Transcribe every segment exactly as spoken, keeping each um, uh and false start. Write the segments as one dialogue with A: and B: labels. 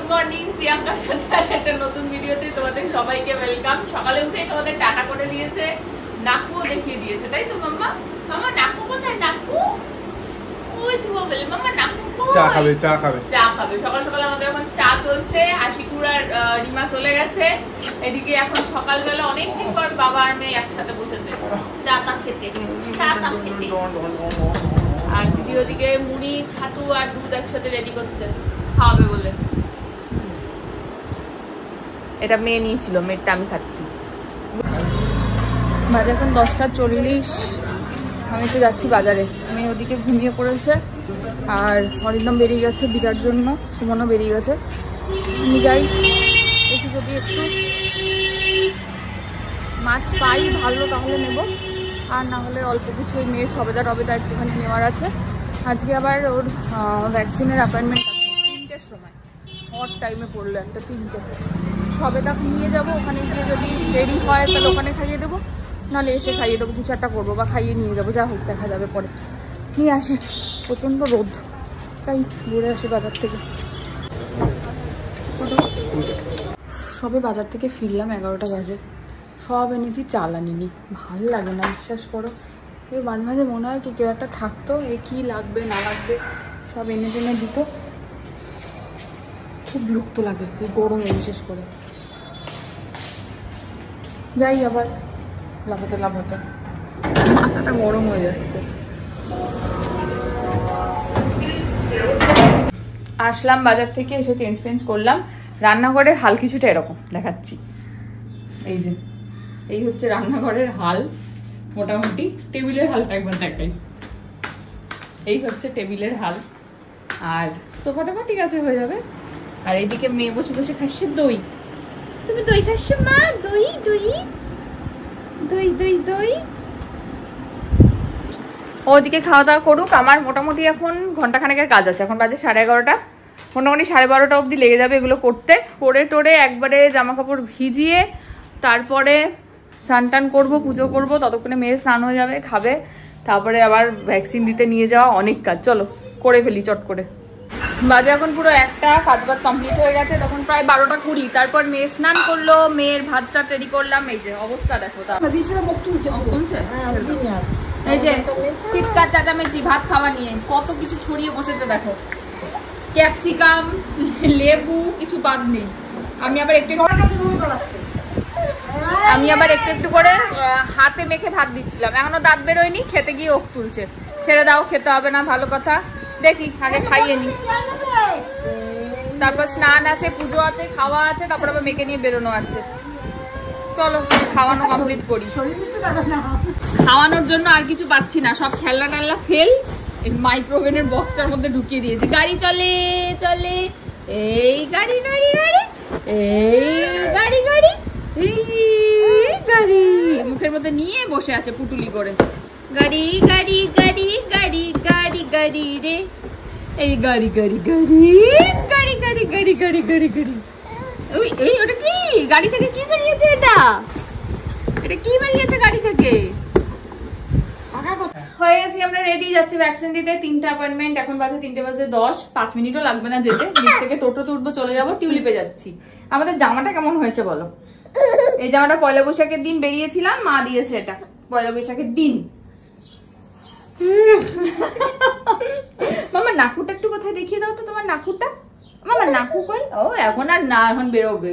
A: Morning, প্রিয়াঙ্কার সাথে একটা নতুন ভিডিওতে তোমাদের সবাইকে ওয়েলকাম। সকালে উঠে তোমাদের টাটা করে দিয়েছে, নাকুও দেখিয়ে দিয়েছে, তাই তো মাম্মা? মাম্মা নাকু কোথায়? নাকু ওই তো বলে মাম্মা নাকু চা খাবে, চা খাবে, চা খাবে। সকাল সকাল আমাদের এখন চা চলছে। আশিকুর আর রিমা চলে গেছে। এদিকে এখন সকালবেলা অনেকদিন পর বাবা আর মেয়ে একসাথে বসেছে চা টা খেতে, চা টা খেতে। আর দিদি ওদিকে মুড়ি, ছাতু আর দুধ একসাথে রেডি করছে খাওয়াবে বলে। এটা মেয়ে নিয়েছিল, মেয়েরটা আমি খাচ্ছি। বাজে এখন দশটা চল্লিশ। আমি একটু যাচ্ছি বাজারে। মেয়ে ওদিকে ঘুমিয়ে পড়েছে আর অরিন্দম বেরিয়ে গেছে বিরার জন্য, সুমনও বেরিয়ে গেছে। আমি যাই, দেখি যদি একটু মাছ পাই ভালো তাহলে নেব, আর না হলে অল্প কিছু ওই মেয়ের সবেদা টবেদা একটুখানি নেওয়ার আছে। আজকে আবার ওর ভ্যাকসিনের অ্যাপয়েন্টমেন্ট আছে তিনটের সময়, হট টাইমে পড়লো একটা তিনটে। সবেদা নিয়ে যাবো, ওখানে গিয়ে যদি দেরি হয় তাহলে ওখানে খাইয়ে দেবো, নাহলে এসে খাইয়ে দেবো, কিছু একটা করবো বা খাইয়ে নিয়ে যাবো, যা হোক দেখা যাবে পরে। নিয়ে আসে, প্রচণ্ড রোদ, তাই ঘুরে আসি বাজার থেকে। সবে বাজার থেকে ফিরলাম, এগারোটা বাজে। সব এনেছি, চাল আনিনি। ভালো লাগে না, বিশ্বাস করো। এই মাঝে মাঝে মনে হয় কি কেউ একটা থাকতো, এ কী লাগবে না লাগবে সব এনে টেনে দিত। খুব বিরক্ত লাগে এই গরমে, বিশেষ করে। যাই আবার লাফাতে লাফাতে, মাথাটা গরম হয়ে যাচ্ছে। আসলাম বাজার থেকে, এসে চেঞ্জ ফেঞ্জ করলাম। রান্নাঘরের হাল কিছুটা এরকম দেখাচ্ছি। এই যে এই হচ্ছে রান্নাঘরের হাল, মোটামুটি। টেবিলের হালটা একবার দেখাই। এই হচ্ছে টেবিলের হাল, আর সোফাটা ঠিক আছে, হয়ে যাবে। আর এইদিকে মেয়ে বসে বসে খাচ্ছে দই। তুমি দই খাচ্ছ মা? দই দই দই দই দই। ওদিকে খাওয়া দাওয়া করুক, আমার মোটামুটি এখন ঘন্টা খানেকের কাজ আছে। এখন বাজে সাড়ে এগারোটা, মোটামুটি সাড়ে বারোটা অবধি লেগে যাবে এগুলো করতে। করে টোরে একবারে জামা কাপড় ভিজিয়ে তারপরে স্নান টান করবো, পুজো করবো, ততক্ষণে মেয়ের স্নান হয়ে যাবে, খাবে। তারপরে আবার ভ্যাকসিন দিতে নিয়ে যাওয়া, অনেক কাজ। চলো করে ফেলি চট করে। বাজে এখন পুরো একটা, কাজ বাজ কমপ্লিট হয়ে গেছে। তখন প্রায় বারোটা কুড়ি। তারপর মেয়ে স্নান করলো, মেয়ের ভাত টাত রেডি করলাম। এই যে অবস্থা দেখো, এই যে চিৎকার চাচামেচি ভাত খাওয়া নিয়ে কত কিছু ছড়িয়ে বসেছে দেখো। ক্যাপসিকাম, লেবু, কিছু বাদ নেই। আমি আবার একটু আমি আবার একটু একটু করে হাতে মেখে ভাত দিচ্ছিলাম। এখনো দাঁত বেরোয়নি, খেতে গিয়ে ওক তুলছে। ছেড়ে দাও, খেতে হবে না, ভালো কথা। দেখি আগে খাইয়ে নি, তারপর স্নান আছে, পুজো আছে, খাওয়া আছে, তারপর আবার মেয়েকে নিয়ে বেরোনো আছে। চলো খাওয়ানো কমপ্লিট করি। খাওয়ানোর জন্য আর কিছু পাচ্ছি না, সব খেলনা টেলনা ফেল মাইক্রোওভেনের বক্সটার মধ্যে ঢুকিয়ে দিয়েছি। গাড়ি চলে চলে, এই গাড়ি গাড়ি গাড়ি, এই গাড়ি গাড়ি, এই গাড়ি মুখের মধ্যে নিয়ে বসে আছে পুটুলি করে। গাড়ি গাড়ি গাড়ি গাড়ি গাড়ি গাড়ি রে, এই গাড়ি গাড়ি গাড়ি গাড়ি গাড়ি গাড়ি গাড়ি গাড়ি গাড়ি। ওই এই ওটা কি গাড়ি থেকে কি বেরিয়েছে? এটা এটা কি বেরিয়েছে গাড়ি থেকে? হয়ে গেছি আমরা রেডি, যাচ্ছি ভ্যাকসিন দিতে। তিনটা অ্যাপয়েন্টমেন্ট, এখন বাজে তিনটে বাজে দশ। পাঁচ মিনিটও লাগবে না যেতে। নিচ থেকে টোটোতে উঠবো, চলে যাবো, টিউলিপে যাচ্ছি। আমাদের জামাটা কেমন হয়েছে বলো? এই জামাটা পয়লা বৈশাখের দিন বেরিয়েছিলাম, মা দিয়েছে এটা পয়লা বৈশাখের দিন। মামা নাকুটা একটু কোথায় দেখিয়ে দাও তো, তোমার নাকুটা। মামা নাকু কই? ও এখন আর না, এখন বেরোবে।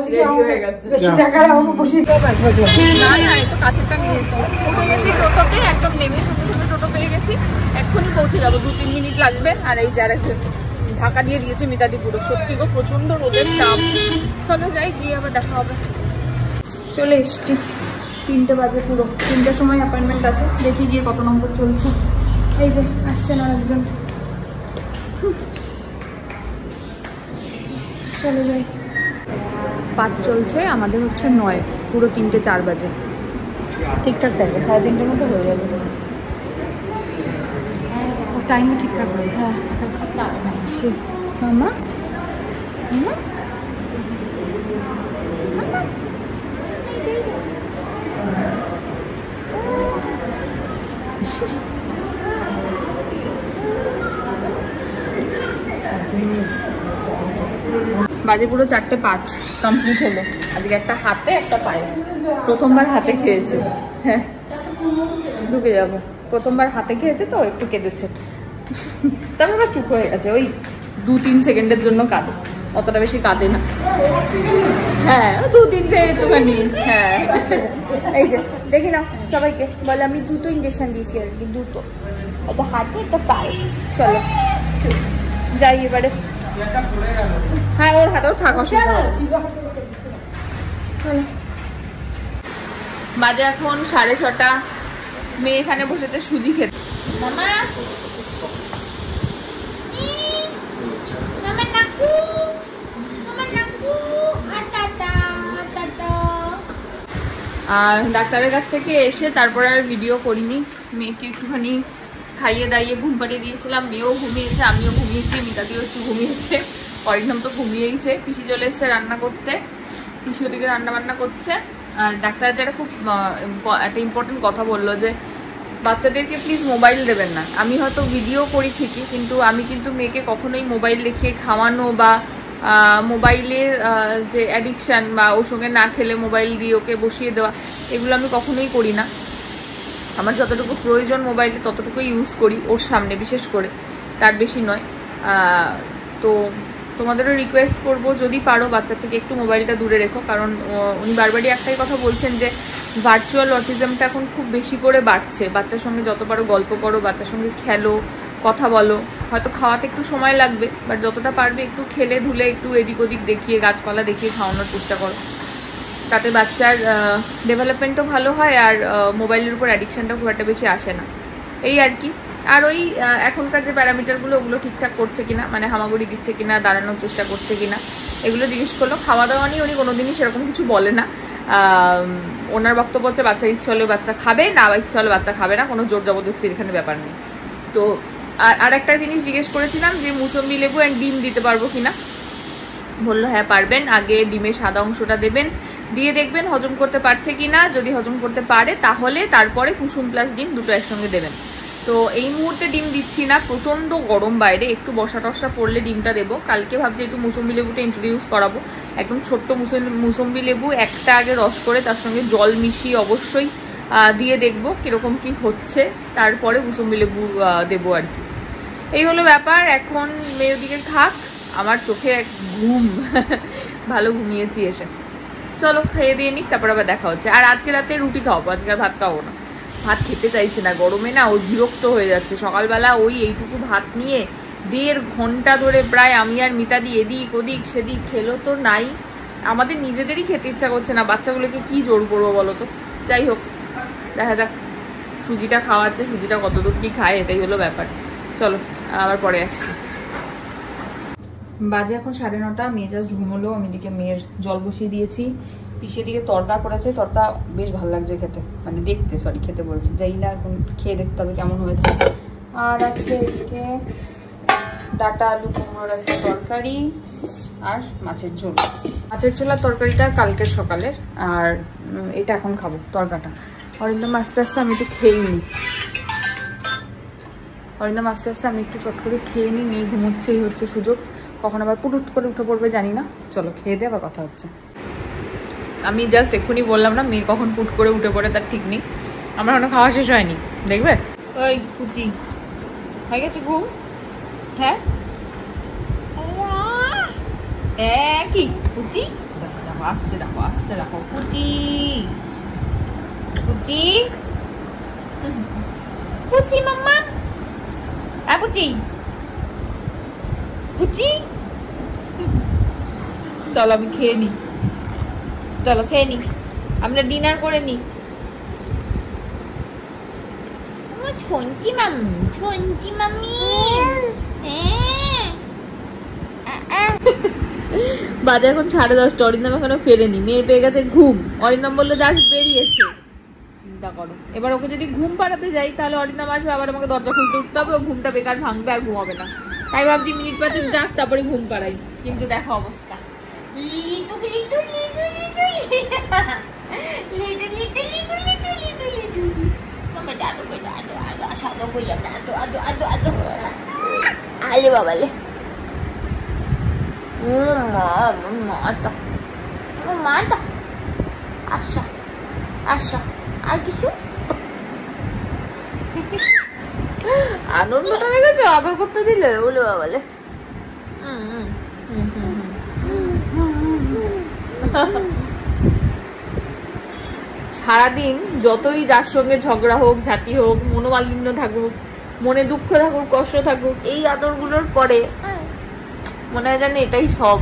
A: না না, এই তো কাছেরটা নিয়েছি। উঠে গেছি টোটোতে, একদম নেমে সঙ্গে সঙ্গে টোটো পেয়ে গেছি। এক্ষুনি পৌঁছে যাবো, দু তিন মিনিট লাগবে। আর এই যারা ঢাকা দিয়ে দিয়েছে মিতাদি পুরো। সত্যি গো, প্রচন্ড রোদের চাপ। চলো যাই, গিয়ে আবার দেখা হবে। চলে এসছি, তিনটে বাজে পুরো। তিনটের সময় অ্যাপয়েন্টমেন্ট আছে, দেখি গিয়ে কত নম্বর চলছে। এই যে আসছেন আর একজন, চলে যাই। পাঁচ চলছে, আমাদের হচ্ছে নয়, পুরো তিনটে চার বাজে। ঠিকঠাক দেখবে, সাড়ে তিনটের মতো হয়ে যাবে। টাইমও ঠিকঠাক হবে। হ্যাঁ মামা মামা বাজে পুরো চারটে পাঁচ কমপ্লিট হলো। আজকে একটা হাতে একটা পায়ে, প্রথমবার হাতে খেয়েছে। হ্যাঁ ঢুকে যাবো, প্রথমবার হাতে খেয়েছে তো একটু কেঁদেছে, তারপর আবার চুপ হয়ে গেছে। ওই দু তিন সেকেন্ডের জন্য কাঁদে, অতটা বেশি কাঁদে না। হ্যাঁ দু তিন থেকে একটুখানি। হ্যাঁ এই যে দেখি না সবাইকে বলে আমি দুটো ইঞ্জেকশন দিয়েছি আজকে, দুটো, একটা হাতে একটা পায়ে। চলো যাই এবারে। হ্যাঁ ওর হাতেও থাক, অসুবিধা হবে। চলো বাজে এখন সাড়ে ছটা, মেয়ে এখানে বসেছে সুজি খেতে। মামা আর ডাক্তারের কাছ থেকে এসে তারপর আর ভিডিও করিনি। মেয়েকে একটুখানি খাইয়ে দাইয়ে ঘুম পাড়িয়ে দিয়েছিলাম, মেয়েও ঘুমিয়েছে, আমিও ঘুমিয়েছি, মিতাদিও একটু ঘুমিয়েছে, অরিন্দম তো ঘুমিয়েইছে। পিসি চলে এসছে রান্না করতে, পিসি ওদিকে রান্না বান্না করছে। আর ডাক্তার যেটা খুব একটা ইম্পর্টেন্ট কথা বললো যে বাচ্চাদেরকে প্লিজ মোবাইল দেবেন না। আমি হয়তো ভিডিও করি ঠিকই, কিন্তু আমি কিন্তু মেয়েকে কখনোই মোবাইল দেখিয়ে খাওয়ানো বা মোবাইলের যে অ্যাডিকশান বা ওর সঙ্গে না খেলে মোবাইল দিয়ে ওকে বসিয়ে দেওয়া, এগুলো আমি কখনোই করি না। আমার যতটুকু প্রয়োজন মোবাইলে ততটুকুই ইউজ করি ওর সামনে, বিশেষ করে, তার বেশি নয়। তো তোমাদেরও রিকোয়েস্ট করব যদি পারো বাচ্চা থেকে একটু মোবাইলটা দূরে রেখো, কারণ উনি বারবারই একটাই কথা বলছেন যে ভার্চুয়াল অটিজমটা এখন খুব বেশি করে বাড়ছে। বাচ্চার সঙ্গে যত পারো গল্প করো, বাচ্চার সঙ্গে খেলো, কথা বলো। হয়তো খাওয়াতে একটু সময় লাগবে, বাট যতটা পারবে একটু খেলে ধুলে একটু এদিক ওদিক দেখিয়ে, গাছপালা দেখিয়ে খাওয়ানোর চেষ্টা করো। তাতে বাচ্চার ডেভেলপমেন্টও ভালো হয় আর মোবাইলের উপর অ্যাডিকশানটা খুব একটা বেশি আসে না, এই আর কি। আর ওই এখনকার যে প্যারামিটারগুলো ওগুলো ঠিকঠাক করছে কিনা, মানে হামাগুড়ি দিচ্ছে কিনা, দাঁড়ানোর চেষ্টা করছে কিনা, এগুলো জিজ্ঞেস করলো। খাওয়া দাওয়া নিয়ে উনি কোনোদিনই সেরকম কিছু বলে না। ওনার বক্তব্য হচ্ছে বাচ্চার ইচ্ছা হলে বাচ্চা খাবে, না ইচ্ছা হলে বাচ্চা খাবে না, কোনো জোর জবরদস্তির এখানে ব্যাপার নেই। তো আর আর একটা জিনিস জিজ্ঞেস করেছিলাম যে মুসম্বি লেবু অ্যান্ড ডিম দিতে পারবো কিনা, বললো হ্যাঁ পারবেন। আগে ডিমের সাদা অংশটা দেবেন, দিয়ে দেখবেন হজম করতে পারছে কিনা, যদি হজম করতে পারে তাহলে তারপরে কুসুম প্লাস ডিম দুটো একসঙ্গে দেবেন। তো এই মুহূর্তে ডিম দিচ্ছি না, প্রচণ্ড গরম বাইরে, একটু বসা টসা পড়লে ডিমটা দেবো। কালকে ভাবছি একটু মুসম্বি লেবুটা ইন্ট্রোডিউস করাবো, একদম ছোট্ট মুসম্বি লেবু একটা আগে রস করে তার সঙ্গে জল মিশিয়ে অবশ্যই দিয়ে দেখবো কিরকম কি হচ্ছে, তারপরে মুসম্বি লেবু দেবো আর কি। এই হলো ব্যাপার। এখন মেয়ের দিকে খাক, আমার চোখে এক ঘুম, ভালো ঘুমিয়েছি এসে। চলো খেয়ে দিয়ে নিক, তারপর আবার দেখা হচ্ছে। আর আজকে রাতে রুটি খাওয়াবো, আজকে আর ভাত খাওয়াবো না। ভাত খেতে চাইছে না, গরমে না ও বিরক্ত হয়ে যাচ্ছে। সকালবেলা ওই এইটুকু ভাত নিয়ে দেড় ঘন্টা ধরে প্রায় আমি আর মিতাদি এদিক ওদিক সেদিক খেলো তো নাই। আমাদের নিজেদেরই খেতে ইচ্ছা করছে না, বাচ্চাগুলোকে কি জোর করবো বলো তো। যাই হোক দেখা যাক, সুজিটা খাওয়াচ্ছে, সুজিটা কতদূর কি খায় এটাই হলো ব্যাপার। চলো আবার পরে আসছি। বাজে এখন সাড়ে নটা, মেয়ে জাস্ট ঘুমোলো, আমি দিকে মেয়ের জল বসিয়ে দিয়েছি। পিছিয়ে দিকে তরকা করেছে, তরকা বেশ ভালো লাগছে খেতে, মানে দেখতে, সরি খেতে বলছি, যাই না এখন খেয়ে দেখতে হবে কেমন হয়েছে। আর আছে এদিকে ডাটা আলু কুমড়োর আছে তরকারি আর মাছের ঝোল। মাছের ঝোল আর তরকারিটা কালকের সকালের, আর এটা এখন খাবো তরকাটা। অরিন্দম আস্তে আস্তে আমি একটু খেয়েই নিই, অরিন্দম আস্তে আস্তে আমি একটু চট করে খেয়ে নিই। মেয়ে ঘুমোচ্ছেই হচ্ছে সুযোগ, কখন আবার পুটুট করে উঠে পড়বে জানি না। চলো খেয়ে দিয়ে আবার কথা হচ্ছে। আমি জাস্ট এক্ষুনি বললাম না মেয়ে কখন পুট করে উঠে পড়ে তার ঠিক নেই। আমার এখনো খাওয়া শেষ হয়নি, দেখবে। ওই কুচি হয়ে গেছে ঘুম? হ্যাঁ কি কুচি? দেখো দেখো আসছে, দেখো আসছে, দেখো কুচি কুচি কুচি মাম্মা, আ কুচি কুচি। চলো আমি খেয়ে নিই, চলো খেয়ে নি, আমরা ডিনার করে নি। Chhonti mummy, Chhonti mummy. বাজে এখন সাড়ে দশটা, অরিন্দম এখনো ফেরেনি, মেয়ে পেয়ে গেছে ঘুম। অরিন্দম বললো জাস্ট বেরিয়েছে, চিন্তা করো। এবার ওকে যদি ঘুম পাড়াতে যাই তাহলে অরিন্দম আসবে, আবার আমাকে দরজা খুলতে উঠতে হবে, ও ঘুমটা বেকার ভাঙবে আর ঘুমাবে না। তাই ভাবছি মিনিট পাঁচেক যাক তারপরে ঘুম পাড়াই, কিন্তু দেখো অবস্থা। লিটু লিটু লিটু লিটু লিটু লিটু লিটু লিটু লিটু লিটু মামা দাদু কই দাদু আদু আসাদু কইলাম না আদু আদু আদু আদু আলে বাবালে। হুম আমার মাটা আমার মাটা আচ্ছা আচ্ছা আর কিছু আনন্দটা দেখেছো আদর করতে দিলে বলে বাবালে সারাদিন যতই যার সঙ্গে ঝগড়া হোক ঝাঁটি হোক মনোমালিন্য থাকুক মনে দুঃখ থাকুক কষ্ট থাকুক এই আদর গুলোর পরে মনে হয় জানে এটাই সব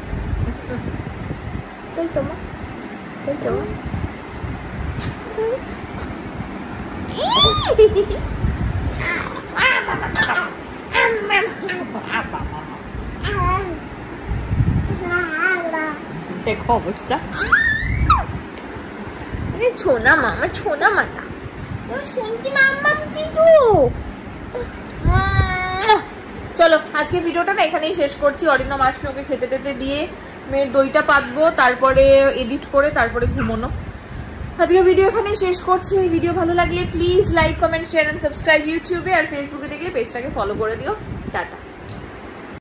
A: দেখো অবস্থা ছোনা মামা ছোনা মাতা শুনছি মাম্মা টিটু চলো আজকে ভিডিওটা না এখানেই শেষ করছি অরিন্দম আসলে ওকে খেতে টেতে দিয়ে মেয়ের দইটা পাতবো তারপরে এডিট করে তারপরে ঘুমোনো আজকে ভিডিও এখানেই শেষ করছি এই ভিডিও ভালো লাগলে please like comment share and subscribe ইউটিউবে আর ফেসবুকে দেখলে পেজটাকে ফলো করে দিও টাটা